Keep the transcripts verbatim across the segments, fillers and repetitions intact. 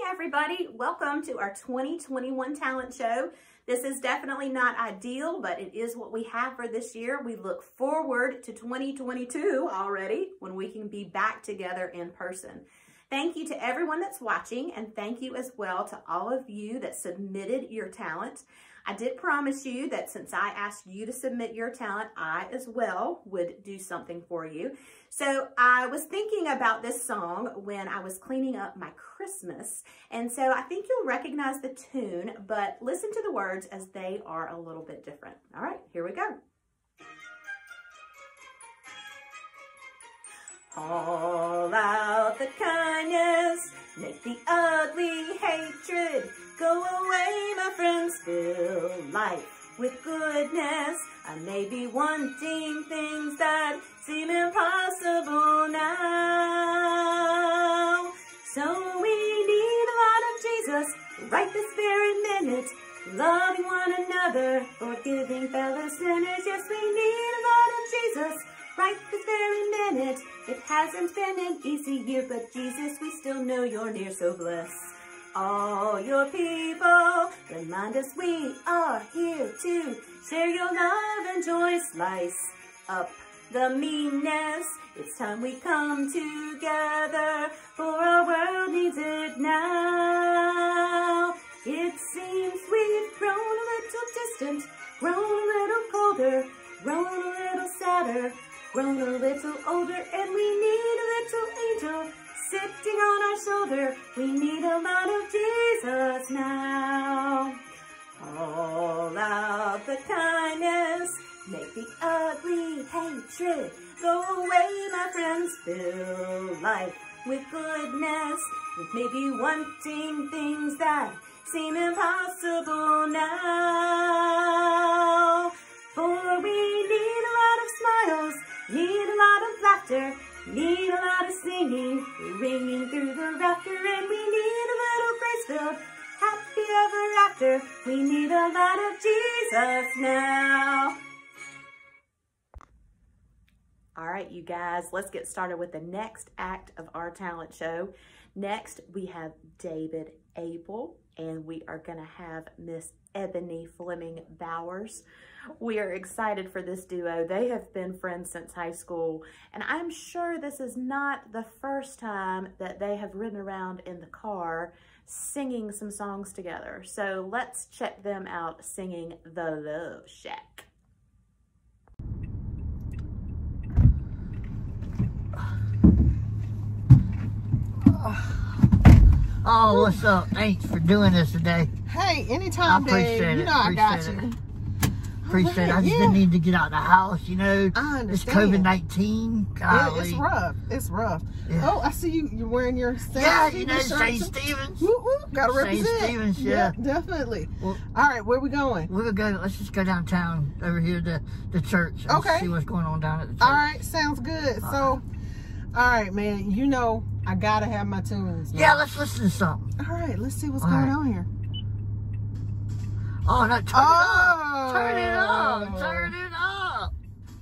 everybody, welcome to our twenty twenty-one talent show. This is definitely not ideal, but it is what we have for this year. We look forward to twenty twenty-two already, when we can be back together in person. Thank you to everyone that's watching, and thank you as well to all of you that submitted your talent. I did promise you that since I asked you to submit your talent, I as well would do something for you. So I was thinking about this song when I was cleaning up my Christmas, and so I think you'll recognize the tune, but listen to the words as they are a little bit different. All right, here we go. All out the kindness, make the ugly hatred go away, my friends. Fill life with goodness. I may be wanting things that seem impossible now. So we need a lot of Jesus right this very minute, loving one another, forgiving fellow sinners. Yes, we need a lot of Jesus right this very minute. It hasn't been an easy year, but Jesus, we still know you're near, so bless all your people. Remind us we are here to share your love and joy. Slice up the meanness. It's time we come together, for our world needs it now. It seems we've grown a little distant, grown a little colder, grown a little sadder, grown a little older, and we need a little angel sitting on our shoulder. We need a lot of Jesus now. All out the kindness, make the ugly hatred go away, my friends. Fill life with goodness, with maybe wanting things that seem impossible now. For we need a lot of smiles, need a lot of laughter, need a lot of singing, ringing through the rafter, and we need a little grace-filled, happy ever after. We need a lot of Jesus now. All right, you guys, let's get started with the next act of our talent show. Next, we have David Abel, and we are gonna have Miss Ebony Fleming Bowers. We are excited for this duo. They have been friends since high school, and I'm sure this is not the first time that they have ridden around in the car singing some songs together. So let's check them out singing The Love Shack. Oh, what's up? Thanks for doing this today. Hey, anytime, Dave. You know I got you. Appreciate it. I just didn't need to get out of the house, you know. I understand. It's COVID nineteen. Yeah, it's rough. It's rough. Yeah. Oh, I see you. You're wearing your Saint Yeah, you know, Stevens Saint shirt. Stevens. Woo, woo. Gotta represent. Saint Stevens, yeah. yeah definitely. Well, all right, where we going? We're going to go. Let's just go downtown over here to the church. And okay. see what's going on down at the church. All right, sounds good. All so, right. all right, man. You know, I gotta have my tunes. Man. Yeah, let's listen to something. All right, let's see what's all going right. on here. Oh, no, turn oh. it up. Turn it up. Turn it up.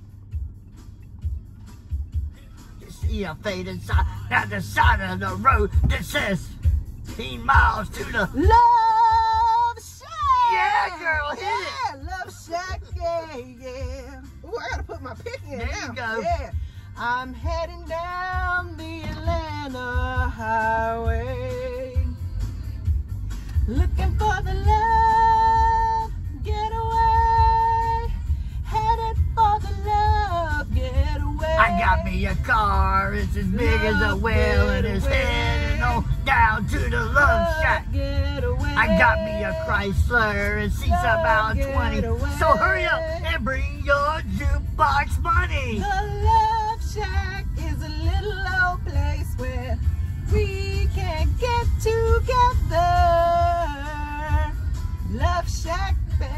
You see a faded sign at the side of the road that says fifteen miles to the Love Shack. Yeah, girl, hit yeah, it. Love Shack, yeah, yeah. Ooh, I gotta put my pick in there now. you go. Yeah. I'm heading down the Atlanta highway, looking for the love getaway, headed for the love getaway. I got me a car, it's as big as a whale, and it's heading on down to the Love Shack. Getaway. I got me a Chrysler, it seats about twenty, so hurry up and bring your jukebox money. The Love Shack is a little old place where we can get together. Love Shack,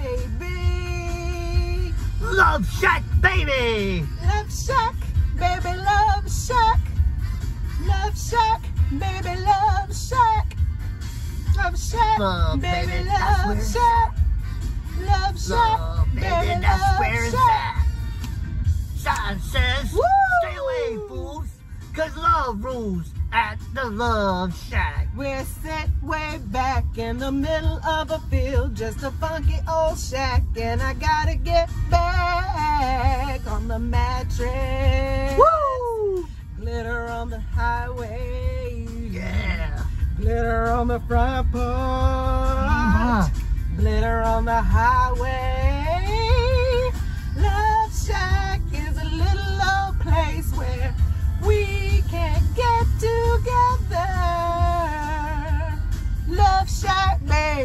baby. Love Shack, baby. Love Shack, baby, Love Shack. Love Shack, baby, Love Shack. Love Shack, Love, baby, baby, Love Shack. Love Shack, Love, baby, baby, that's Love where it's Shack. at. Sign says, Woo! stay away, fools, cause love rules. at the Love Shack. We're set way back in the middle of a field, just a funky old shack, and I gotta get back on the mattress. Woo! Glitter on the highway. Yeah. Glitter on the front porch. Uh-huh. Glitter on the highway. Love Shack is a little old place where we can get together. Love Shack,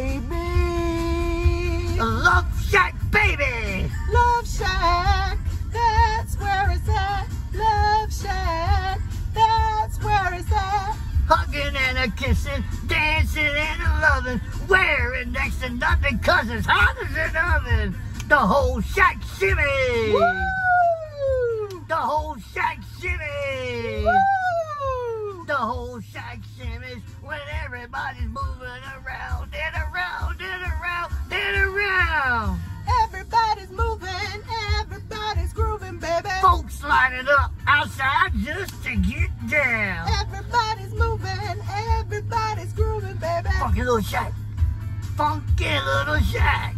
baby. Love Shack, baby. Love Shack, that's where it's at. Love Shack, that's where it's at. Hugging and a kissing, dancing and a loving, wearing next to nothing cause it's hot as an oven. The whole shack shimmy. Woo! The whole shack shimmy. Woo! The whole shack shimmies when everybody's moving around and around and around and around. Everybody's moving, everybody's grooving, baby. Folks lining up outside just to get down. Everybody's moving, everybody's grooving, baby. Funky little shack. Funky little shack.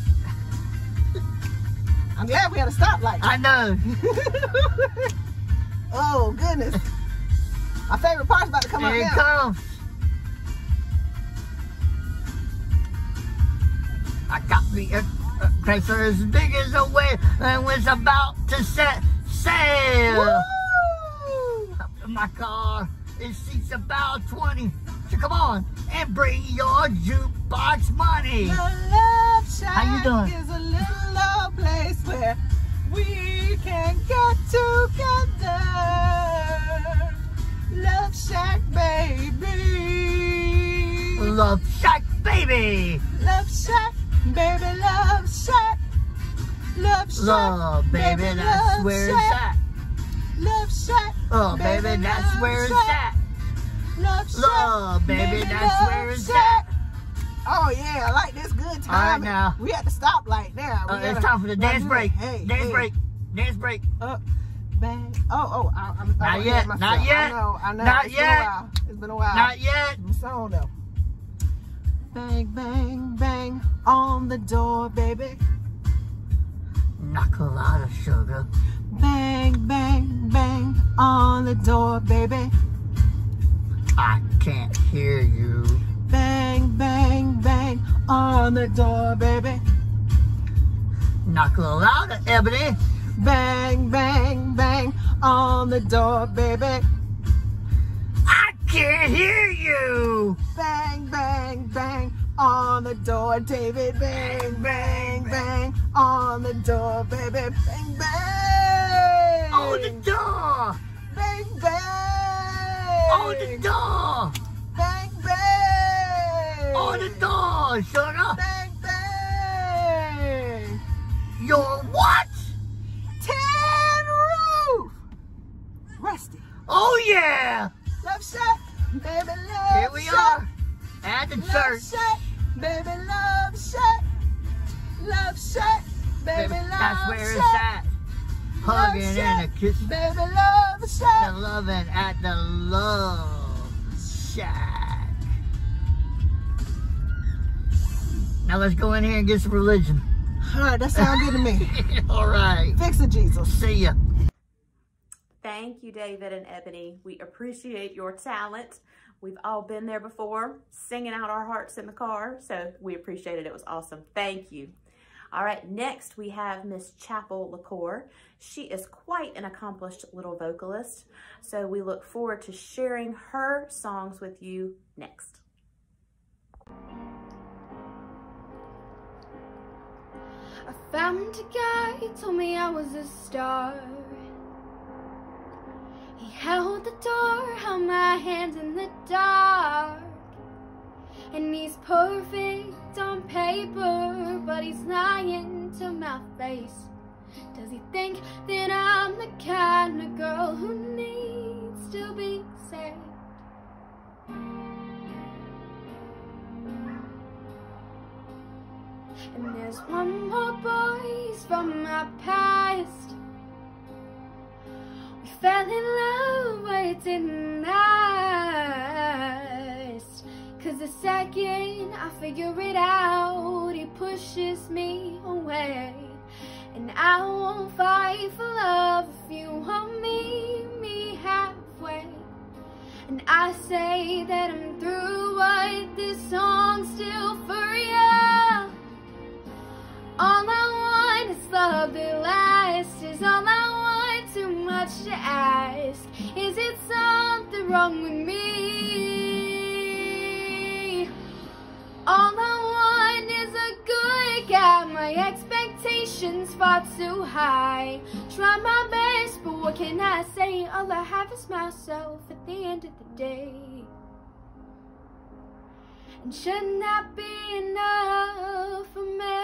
I'm glad we had a stoplight. I know. Oh, goodness. My favorite part's about to come Here it up now. comes. I got me a, a tracer as big as a whale and was about to set sail. Woo! Up in my car, it seats about twenty. So come on and bring your jukebox money. The Love Shack How you doing? is a little old place where we can get together. Love Shack, baby. Love Shack, baby. Love Shack, baby, Love Shack. Love Shack, Love, baby, that's Love where Shack. it's at. Love Shack, Oh, baby, that's Love where it's Shack. at. Love Shack, Love, baby, that's Love where it's Shack. Oh yeah, I like this good time. All right, now. We at the stoplight now. Uh, We it's gotta- time for the gotta dance do break. it. Hey, Dance hey. break. Dance break. Up, bang. Oh, oh, I, I'm Not I'm yet, ahead of not myself. yet, I know, I know. not It's yet. Been a while. It's been a while. Not yet. The song though. Bang, bang, bang on the door, baby. Knock a lot of sugar. Bang, bang, bang on the door, baby. I can't hear you. Bang, bang, bang on the door, baby. Knock a louder, Ebony. Bang, bang, bang on the door, baby. I can't hear you. Bang, bang, bang on the door, David. Bang, bang, bang on the door, baby. Bang, bang. On the door. Bang, bang. On the door. Bang, bang. On the door, sugar. Bang, bang. Your what? Tin roof. Rusty. Oh, yeah. Love Shack, baby, love Here we Shack. are at the Love church. Shack, baby, Love Shack. Love Shack, baby, Baby, Love that's where it's Shack. at. Hugging and a Shack, kissing. baby, Love And Shack. loving at the Love Shack. Now let's go in here and get some religion. All right, that sounds good to me. All right. Fix it, Jesus. See ya. Thank you, David and Ebony. We appreciate your talent. We've all been there before, singing out our hearts in the car, so we appreciate it. It was awesome. Thank you. All right, next we have Miss Chapel LaCour. She is quite an accomplished little vocalist, so we look forward to sharing her songs with you next. I found a guy, he told me I was a star. He held the door, held my hand in the dark. And he's perfect on paper, but he's lying to my face. Does he think that I'm the kind of girl who needs to be saved? And there's one more boys from my past. We fell in love, but it didn't last. Cause the second I figure it out, he pushes me away. And I won't fight for love if you won't meet me halfway. And I say that I'm through, but this song's still for you. All I want is love that lasts, is all I want, too much to ask. Is it something wrong with me? All I want is a good guy, my expectations far too high. Try my best, but what can I say? All I have is myself at the end of the day. And shouldn't that be enough for me?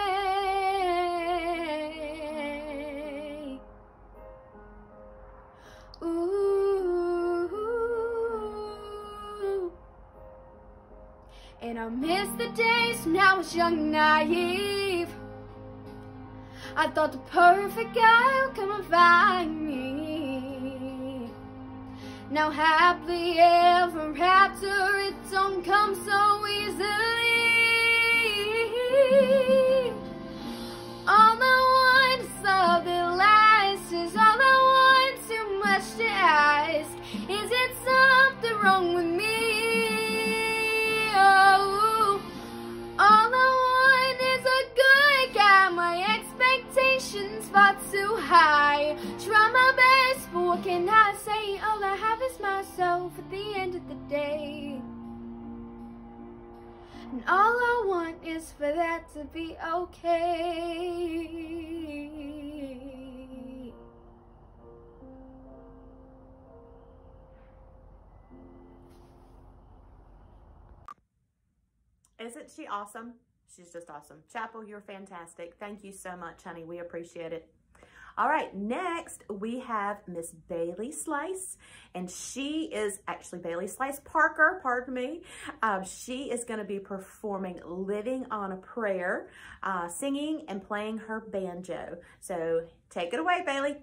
Ooh. And I miss the days when I was young and naive. I thought the perfect guy would come and find me. Now happily ever after, it don't come so easily. All I want is love that lasts, is all I want, too much to ask. Is it something wrong with me? Oh, all I want is a good guy, my expectations far too high. Try my best, but what can I say? All I have is myself at the end of the day. And all I want is for that to be okay. Isn't she awesome? She's just awesome. Chapel, you're fantastic. Thank you so much, honey. We appreciate it. All right, next we have Miss Bailey Slice, and she is actually Bailey Slice Parker, pardon me. Um, she is going to be performing Living on a Prayer, uh, singing and playing her banjo. So take it away, Bailey.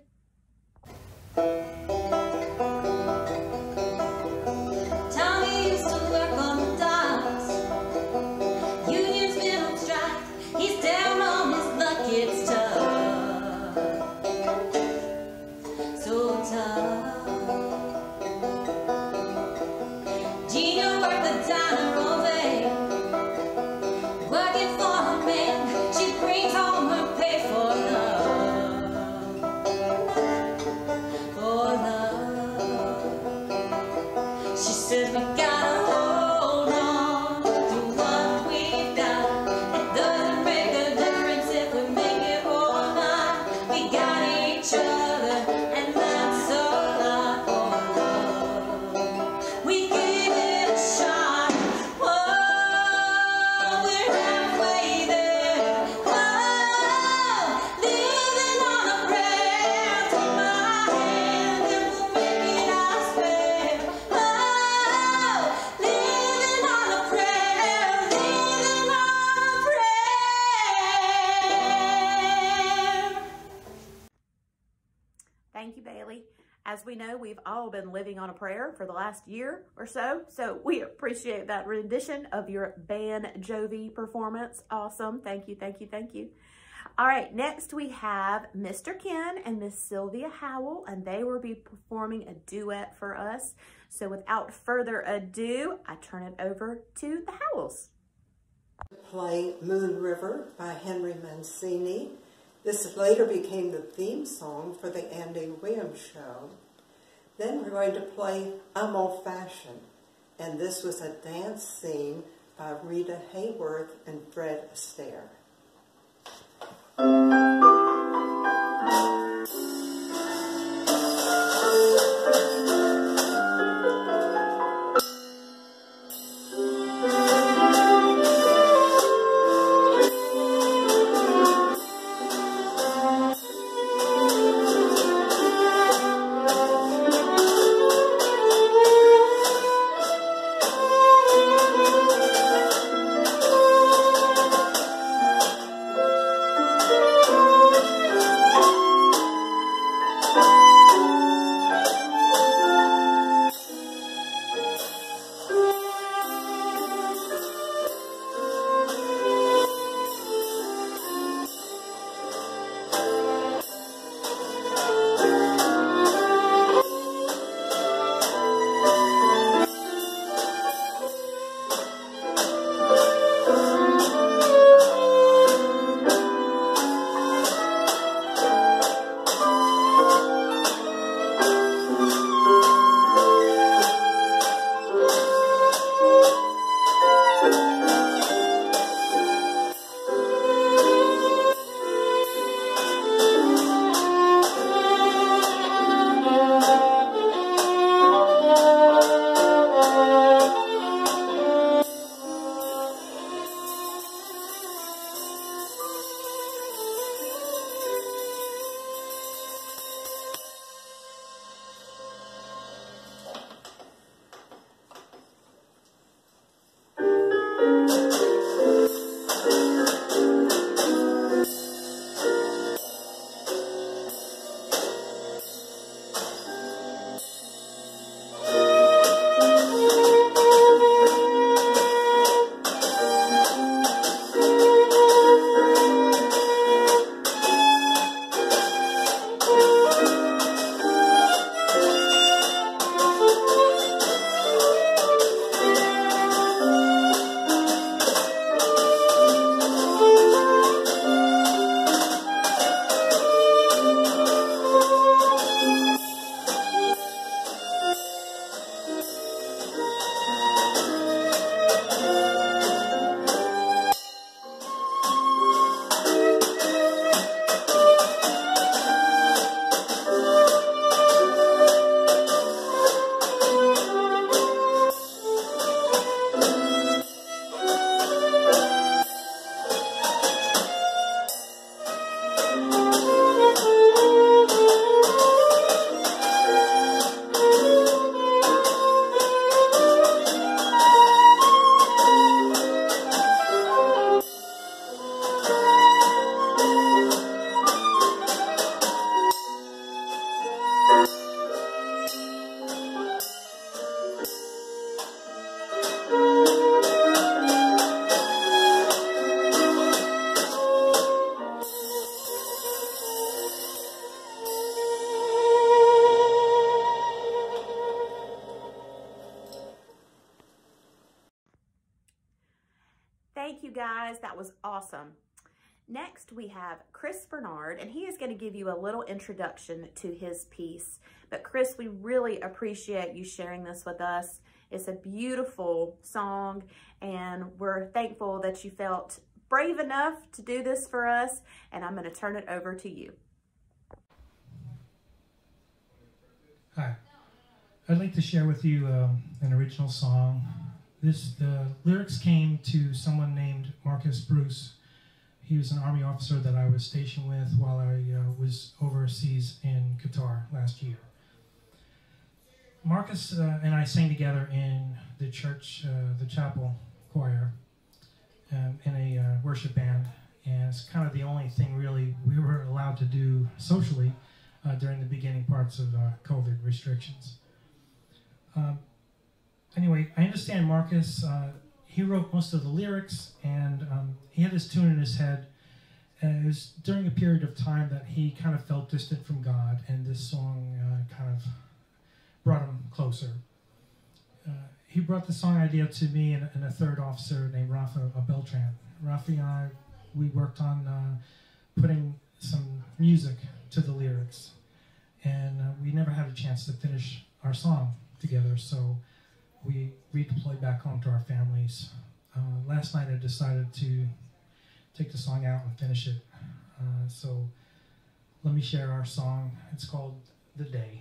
Tommy used to work on the docks. Union's been on strike. He's down on his luck, it's tough. So tough. Gina worked the diner all day, working for her man. She brings home her pay for love. For love. She says we gotta hold on to what we've got. It doesn't make a difference if we make it or not. We got each other, and that's a lot for love. We give it a shot. Whoa, we're halfway there. Whoa, living on a prayer. Take my hand and we'll make it, I swear. Whoa, living on a prayer, living on a prayer. Thank you, Bailey. As we know, we've all been living on a prayer for the last year or so, so we appreciate that rendition of your Bon Jovi performance. Awesome. Thank you, thank you, thank you. All right, next we have Mister Ken and Miss Sylvia Howell, and they will be performing a duet for us. So without further ado, I turn it over to the Howells. Play Moon River by Henry Mancini. This later became the theme song for the Andy Williams Show. Then we're going to play I'm Old Fashioned, and this was a dance scene by Rita Hayworth and Fred Astaire. Thank you. Thank you guys. That was awesome. Next, we have Chris Bernard, and he is going to give you a little introduction to his piece. But Chris, we really appreciate you sharing this with us. It's a beautiful song, and we're thankful that you felt brave enough to do this for us, and I'm going to turn it over to you. Hi. I'd like to share with you um, an original song. This, the lyrics came to someone named Marcus Bruce. He was an Army officer that I was stationed with while I uh, was overseas in Qatar last year. Marcus uh, and I sang together in the church, uh, the chapel choir, um, in a uh, worship band, and it's kind of the only thing really we were allowed to do socially uh, during the beginning parts of uh, COVID restrictions. Um, anyway, I understand Marcus, uh, he wrote most of the lyrics, and um, he had this tune in his head, and it was during a period of time that he kind of felt distant from God, and this song uh, kind of brought him closer. Uh, he brought the song idea to me and, and a third officer named Rafa Beltran. Rafi and I, we worked on uh, putting some music to the lyrics, and uh, we never had a chance to finish our song together, so we redeployed back home to our families. Uh, last night I decided to take the song out and finish it. Uh, so let me share our song. It's called The Day.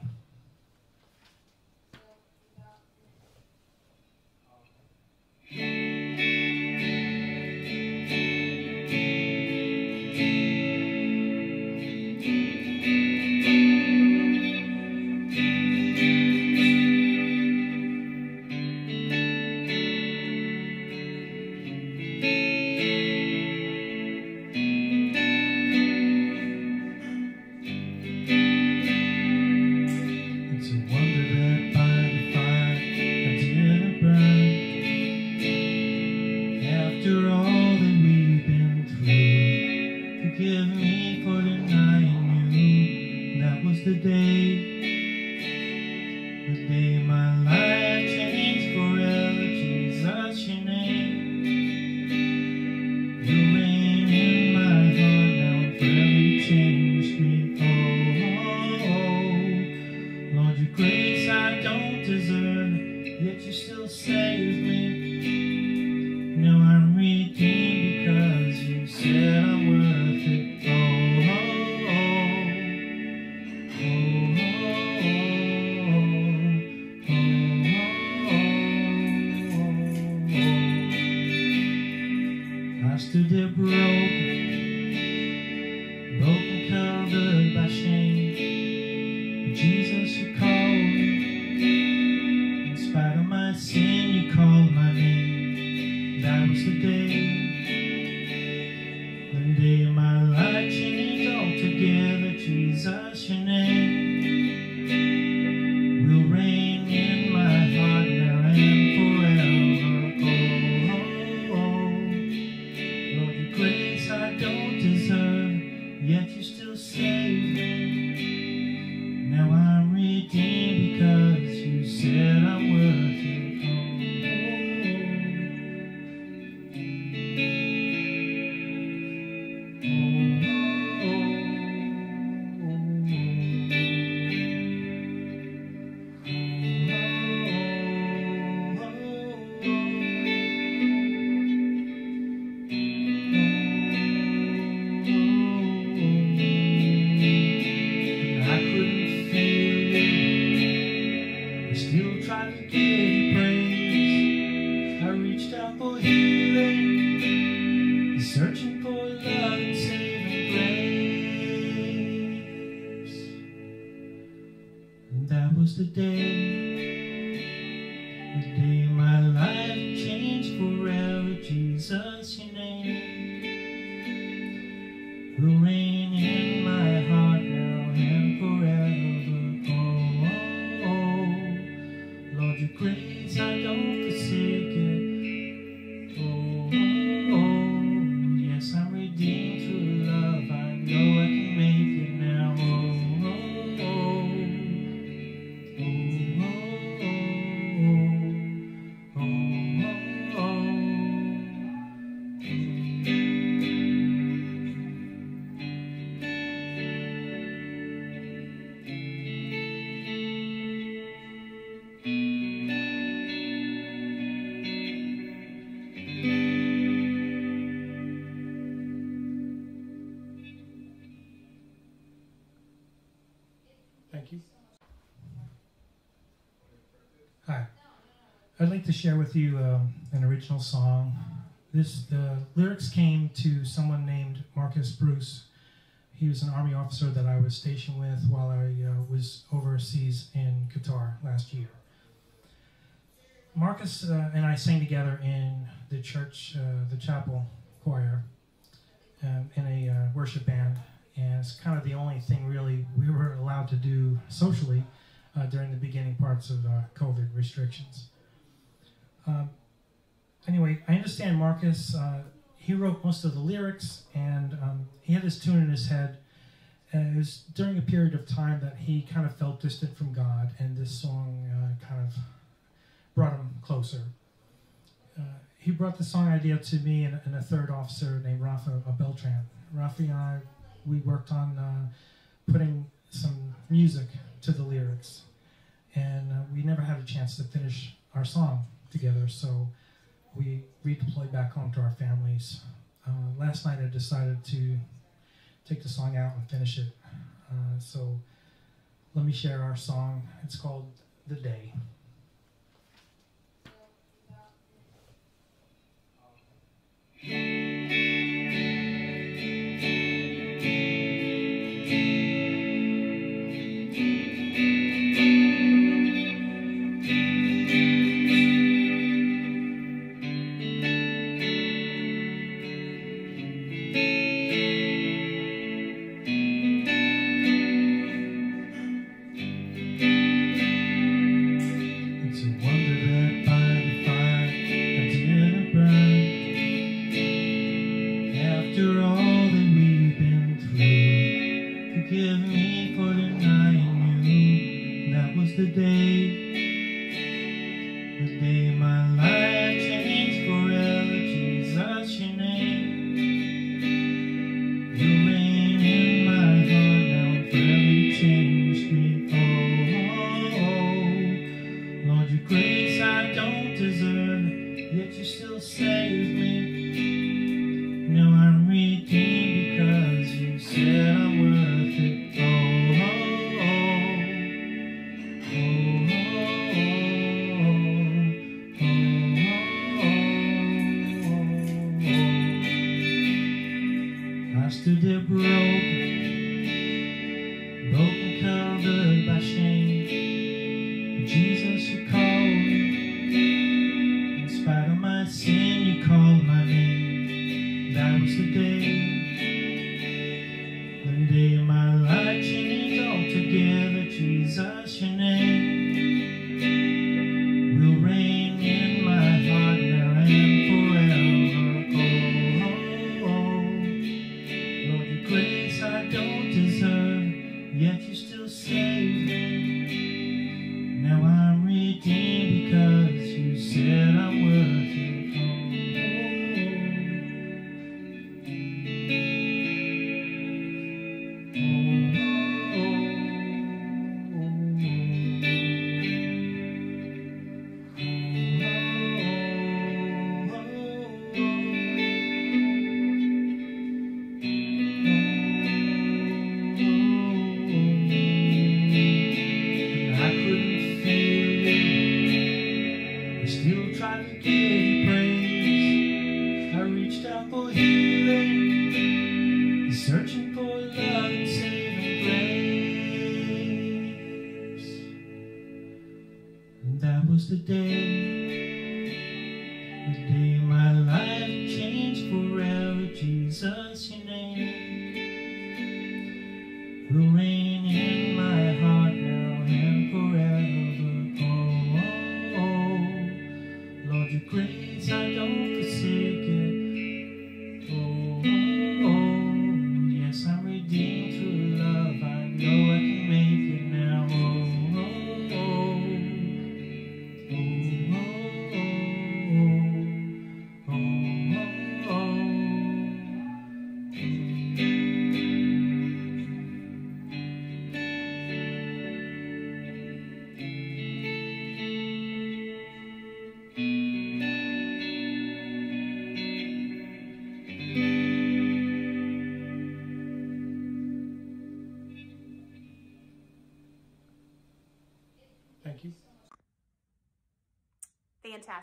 Oh, like to share with you um, an original song. This the lyrics came to someone named Marcus Bruce. He was an Army officer that I was stationed with while I uh, was overseas in Qatar last year. Marcus uh, and I sang together in the church, uh, the chapel choir, um, in a uh, worship band, and it's kind of the only thing really we were allowed to do socially uh, during the beginning parts of uh, COVID restrictions. Um, anyway, I understand Marcus, uh, he wrote most of the lyrics, and um, he had this tune in his head, and it was during a period of time that he kind of felt distant from God, and this song uh, kind of brought him closer. Uh, he brought the song idea to me and, and a third officer named Rafa Beltran. Rafa and I, we worked on uh, putting some music to the lyrics, and uh, we never had a chance to finish our song together, so we redeployed back home to our families. Uh, last night I decided to take the song out and finish it. Uh, so let me share our song. It's called The Day.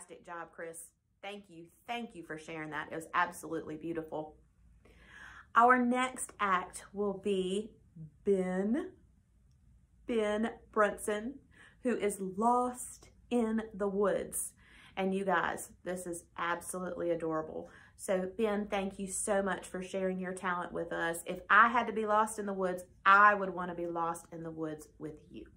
fantastic job, Chris. Thank you. Thank you for sharing that. It was absolutely beautiful. Our next act will be Ben, Ben Brunson, who is lost in the woods. And you guys, this is absolutely adorable. So Ben, thank you so much for sharing your talent with us. If I had to be lost in the woods, I would want to be lost in the woods with you.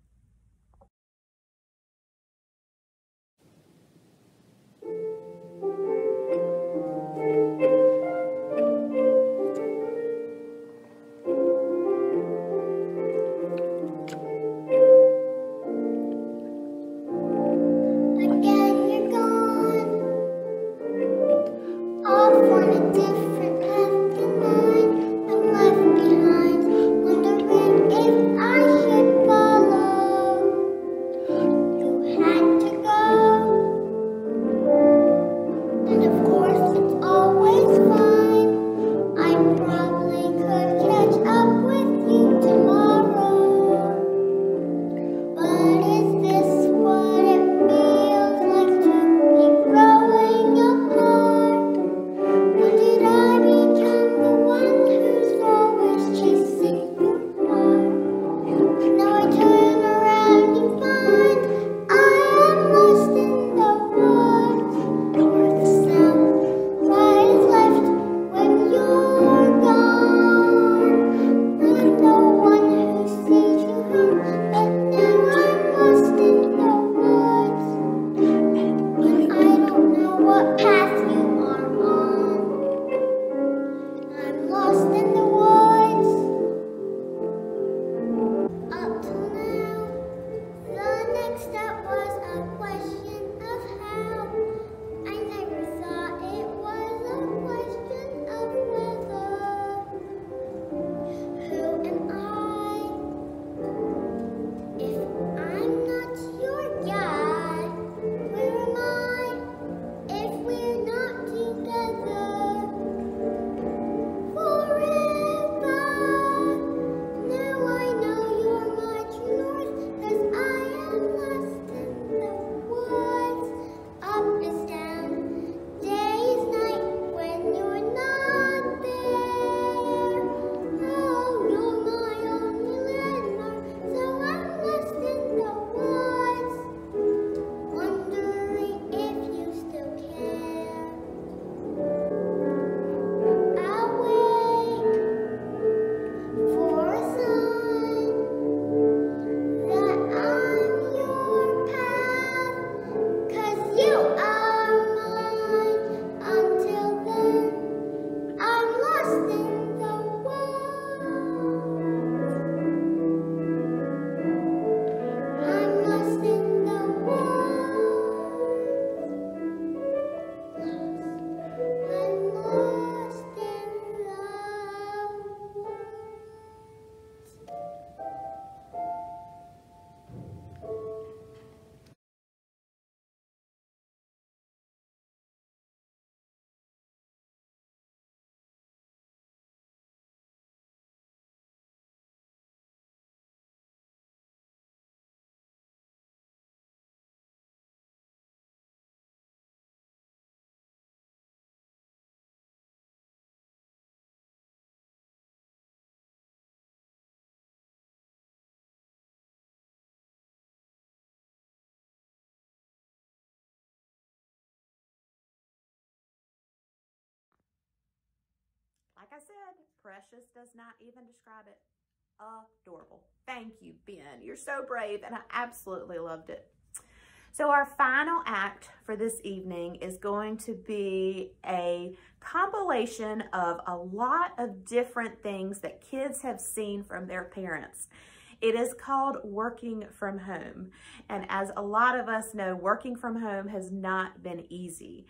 Like I said, precious does not even describe it. Adorable. Thank you, Ben. You're so brave, and I absolutely loved it. So our final act for this evening is going to be a compilation of a lot of different things that kids have seen from their parents. It is called Working from Home. And as a lot of us know, working from home has not been easy.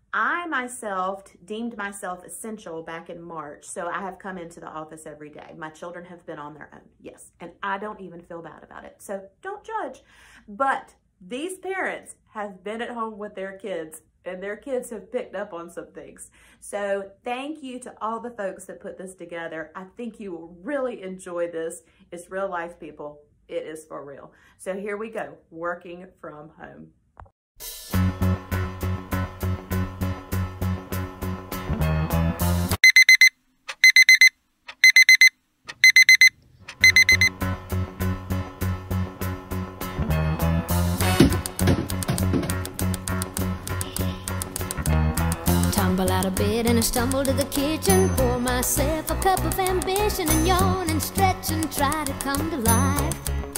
I myself deemed myself essential back in March, so I have come into the office every day. My children have been on their own, yes, and I don't even feel bad about it, so don't judge. But these parents have been at home with their kids, and their kids have picked up on some things. So thank you to all the folks that put this together. I think you will really enjoy this. It's real life, people. It is for real. So here we go, Working from Home. Tumble out of bed and I stumble to the kitchen, pour myself a cup of ambition and yawn and stretch and try to come to life.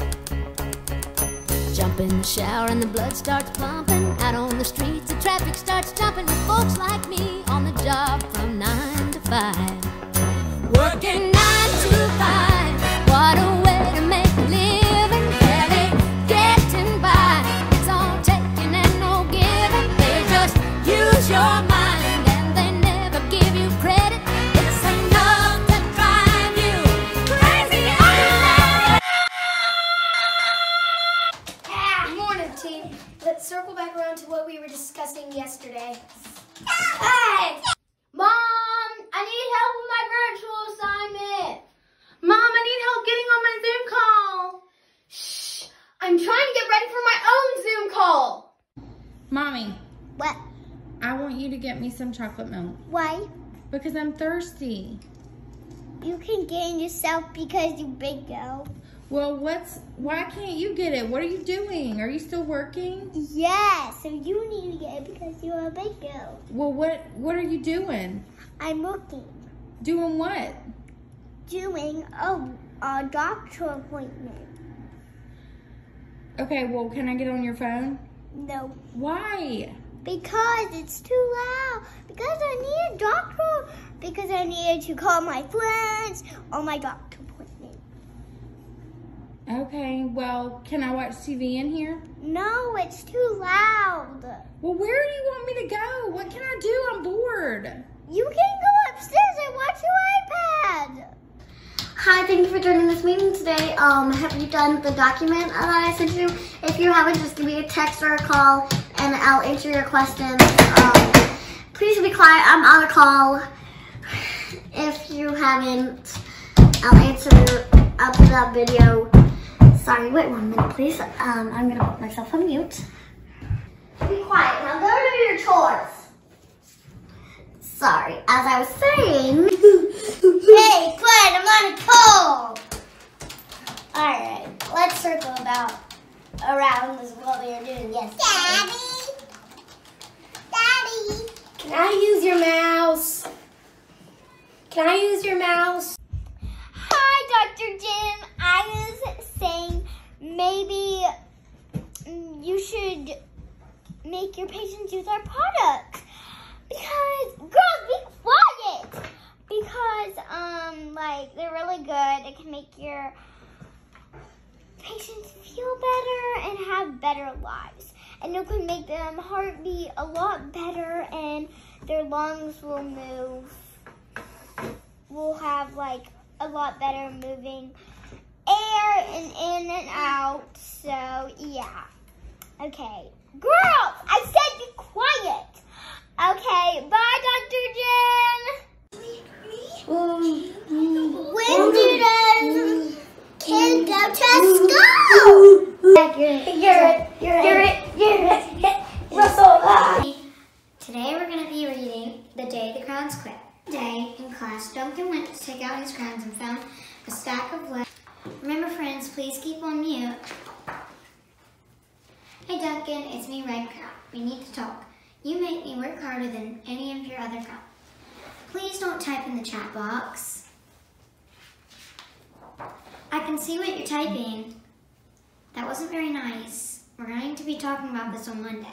Jump in the shower and the blood starts pumping. Out on the streets the traffic starts jumping with folks like me on the job from nine to five. Working nine to five, what a way to make a living. Barely getting by, it's all taking and no giving. They just use your mind and they never give you credit. It's enough to drive you crazy. Good morning, team. Let's circle back around to what we were discussing yesterday. Hey! Mom, I need help with my virtual assignment. Mom, I need help getting on my Zoom call. Shh! I'm trying to get ready for my own Zoom call. Mommy, What? I want you to get me some chocolate milk Why? because I'm thirsty. You can get it yourself because you're big girl. Well, what's, why can't you get it? What are you doing? Are you still working? Yeah, so you need to get it because you're a big girl. Well, what, what are you doing? I'm working. Doing what? Doing a, a doctor appointment. Okay, well, can I get on your phone? No. Why? Because it's too loud. Because I need a doctor. Because I need to call my friends on my doctor appointment. Okay, well, can I watch T V in here? No, it's too loud. Well, where do you want me to go? What can I do? I'm bored. You can go upstairs and watch your iPad. Hi, thank you for joining this meeting today. Um, have you done the document that I sent you? If you haven't, just give me a text or a call and I'll answer your questions. Um, please be quiet, I'm on a call. If you haven't, I'll answer, I'll put that video. Sorry, wait one minute, please. Um, I'm gonna put myself on mute. Be quiet, now go do your chores. Sorry, as I was saying. Hey, quiet, I'm on a call. Alright, let's circle about around this what we are doing yesterday. Daddy! Daddy! Can I use your mouse? Can I use your mouse? Hi, Doctor Jim. I was saying maybe you should make your patients use our products. Because, girls, be quiet! Because, um, like, they're really good. It can make your patients feel better and have better lives. And it can make them heart beat a lot better and their lungs will move. Will have, like, a lot better moving air and in and out. So, yeah. Okay. Girls, I said be quiet. Okay, bye, Doctor Jen. Um, when do the kids go to school? Garrett, Garrett, Garrett, Garrett, Russell. Today we're going to be reading The Day the Crowns Quit. Today in class, Duncan went to take out his crowns and found a stack of letters. Remember, friends, please keep on mute. Hey, Duncan, it's me, Red Crown. We need to talk. You make me work harder than any of your other crowns. Please don't type in the chat box. I can see what you're typing. That wasn't very nice. We're going to be talking about this on Monday.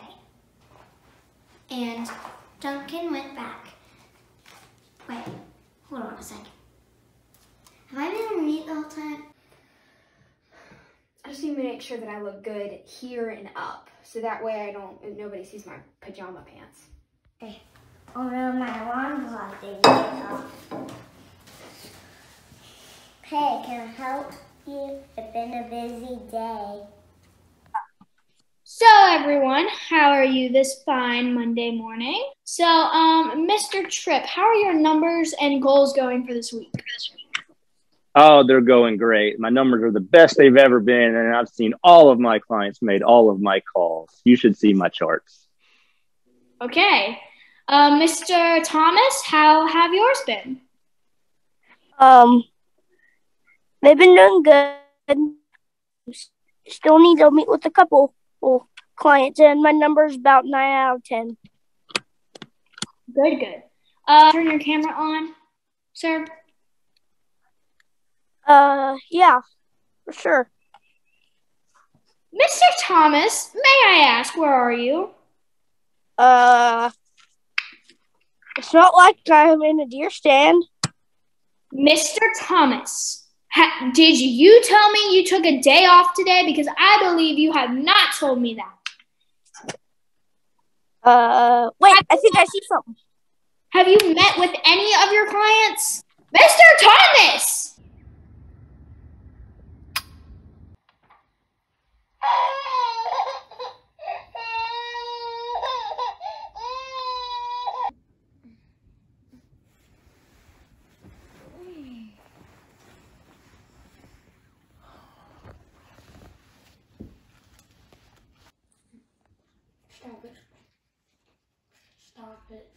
And Duncan went back. Wait, hold on a second. Have I been on mute the whole time? I just need to make sure that I look good here and up, so that way I don't, nobody sees my pajama pants. Okay. Oh no, my alarm clock didn't get off. Hey, can I help you? It's been a busy day. So everyone, how are you this fine Monday morning? So, um, Mister Tripp, how are your numbers and goals going for this week? Oh, they're going great. My numbers are the best they've ever been, and I've seen all of my clients made all of my calls. You should see my charts. Okay. Uh, Mister Thomas, how have yours been? Um, they've been doing good. Still need to meet with a couple clients, and my number is about nine out of ten. Good, good. Uh, turn your camera on, sir. Uh, yeah, for sure. Mister Thomas, may I ask, where are you? Uh, it's not like I'm in a deer stand. Mister Thomas, ha did you tell me you took a day off today? Because I believe you have not told me that. Uh, wait, I think I see something. Have you met with any of your clients? Mister Thomas! Stop it. Stop it.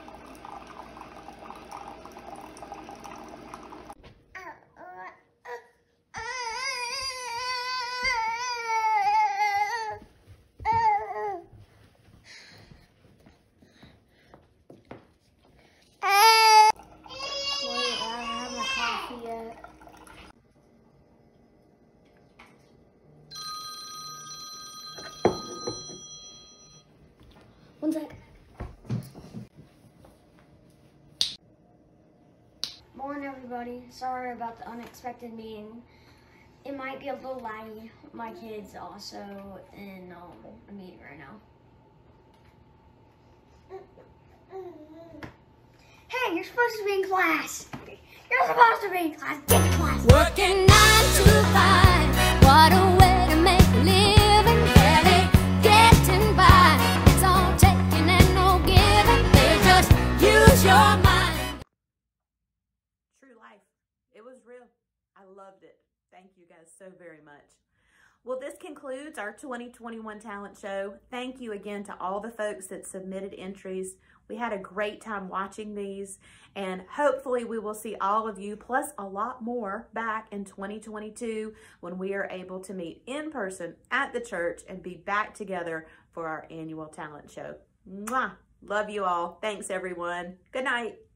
Wait, I don't have my coffee yet. One sec. Morning, everybody. Sorry about the unexpected meeting. It might be a little laggy. My kid's also in um, a meeting right now. Hey, you're supposed to be in class. You're supposed to be in class. Get to class. Working nine to five. What a way to make a living. Barely getting by. It's all taking and no giving. They just use your mind. True life. It was real. I loved it. Thank you guys so very much. Well, this concludes our twenty twenty-one talent show. Thank you again to all the folks that submitted entries. We had a great time watching these, and hopefully we will see all of you, plus a lot more, back in twenty twenty-two when we are able to meet in person at the church and be back together for our annual talent show. Mwah! Love you all. Thanks, everyone. Good night.